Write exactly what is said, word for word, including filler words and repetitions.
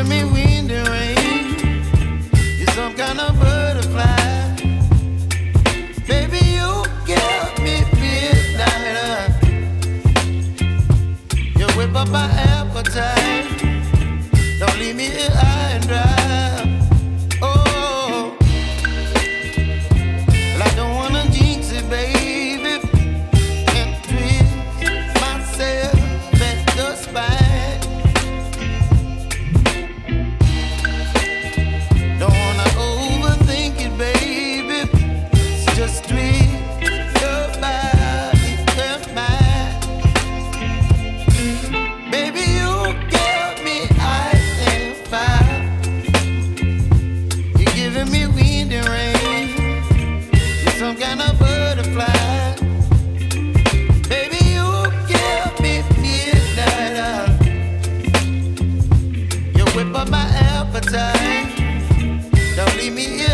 giving me wind and rain. You're some kind of butterfly. Baby, you give me midnight. You whip up my appetite. Don't leave me here high and dry. Oh, well, I don't wanna jinx it, baby, and twist myself at the spine. Don't wanna overthink it, baby. It's just twist your body and mine. Baby, you give me ice and fire. You're giving me wind and rain. You're some kind of butterfly. Baby, you give me midnight. You whip up my appetite. Don't leave me here